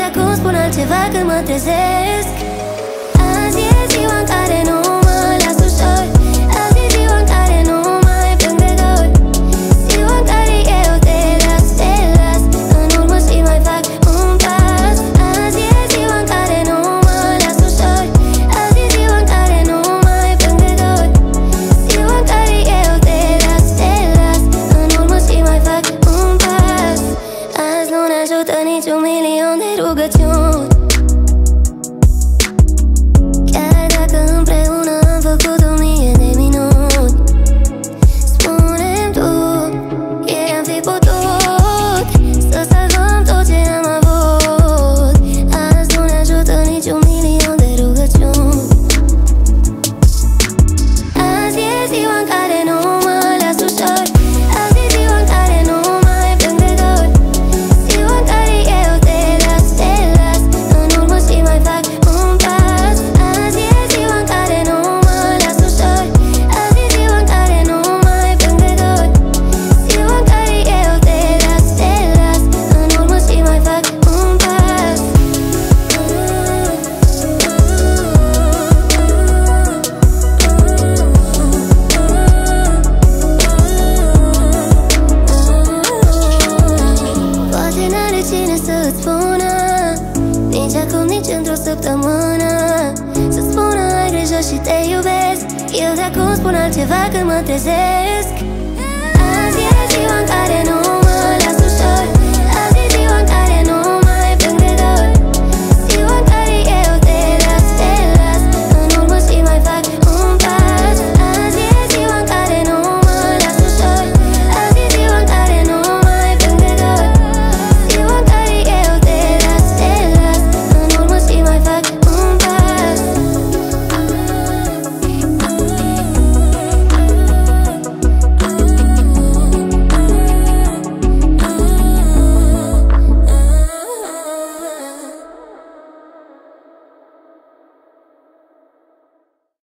de acum spun altceva când mă trezesc. Azi e ziua în care nu mă las ușor. Azi e ziua în care nu mai plâng de dor. Ziua în care eu te las în urmă și mai fac un pas. Azi e ziua în care nu mă las ușor. Azi e ziua în care nu mai plâng de dor. Ziua în care eu te las în urmă și mai fac un pas. Azi nu ne ajută niciun milion de rugăciuni. Chiar dacă împreună am făcut 1000 de minuni. Spune-mi tu, am fi putut să salvăm tot ce am avut. Azi nu ne ajută niciun milion de rugăciuni. Azi e ziua în care nu mă las ușor. Azi e ziua în care nu mai plâng de dor. Ziua în care eu te las în urmă și mai fac un pas. Azi e ziua în care nu mă las ușor. Azi e ziua în care nu mai plâng de dor. Ziua în care eu te las în urmă și mai fac un pas. Poate n-are cine să-ți spună, nici acum, nici într-o săptămână, să-ți spună ai grijă și te iubesc. Eu de acum spun altceva când mă trezesc. Azi e ziua în care nu